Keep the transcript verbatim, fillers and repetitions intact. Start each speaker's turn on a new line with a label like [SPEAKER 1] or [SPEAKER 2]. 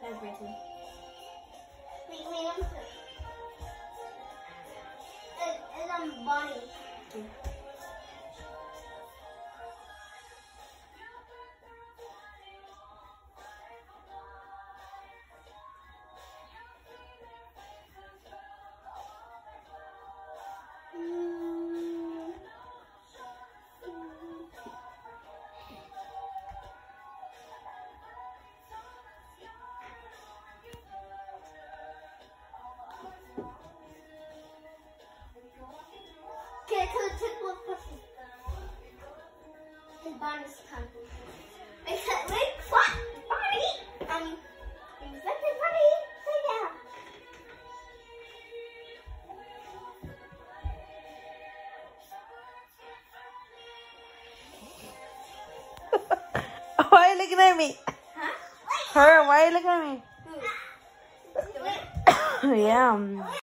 [SPEAKER 1] everything. Wait, wait, I'm sorry. It, it's on body. Okay. Okay, so take one person. The bonus time. Wait, wait, what? Bonnie? Um, is that the Bonnie? Say yeah.
[SPEAKER 2] Why are you looking at me?
[SPEAKER 1] Huh?
[SPEAKER 2] Her, why are you looking at me?
[SPEAKER 1] Who?
[SPEAKER 2] Yeah.